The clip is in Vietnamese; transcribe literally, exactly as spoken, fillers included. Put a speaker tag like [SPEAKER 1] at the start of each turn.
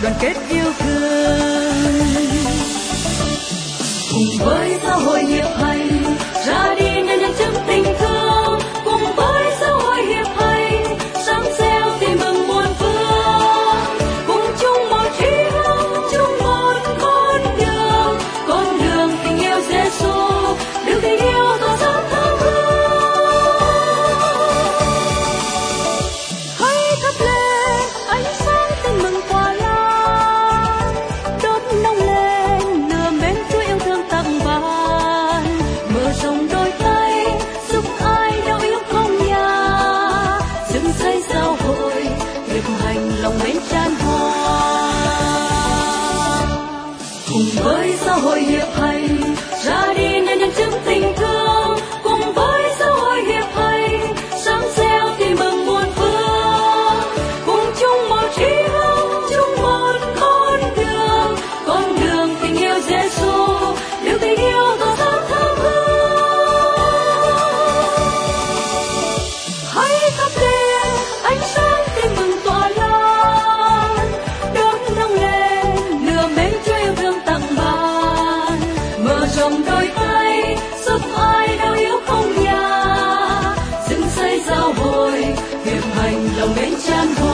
[SPEAKER 1] đoàn kết yêu thương. Cùng với xã hội hiệp hành ra đi nên nhân chứng tình thương, cùng với xã hội hiệp hành sáng reo tìm mừng muôn phương, cùng chung một chí hướng, chung một con đường, con đường tình yêu Giêsu, đường tình yêu tỏa sáng thơm hương. Hãy thắp lên ánh sáng tin mừng tỏa lan, đốt nóng lên lửa bén Chúa yêu thương tặng ban, mở rộng đôi tay giúp ai đau yếu không nhà, dựng xây giáo hội hiệp hành lòng mến tràn hòa. Cùng với xã hội hiệp hành ra đi nên nhân chứng tình thương, cùng với xã hội hiệp hành sáng reo tìm mừng muôn phương, cùng chung một chí hướng, chung một con đường, con đường tình yêu Giêsu, đường tình yêu tỏa sáng thơm hương. Hãy thắp lên ánh sáng tin mừng tỏa lan, đốt nóng lên lửa bén Chúa yêu thương tặng ban, mở rộng đôi tay giúp ai đau yếu không nhà, dựng xây giáo hội hiệp hành lòng mến tràn hòa.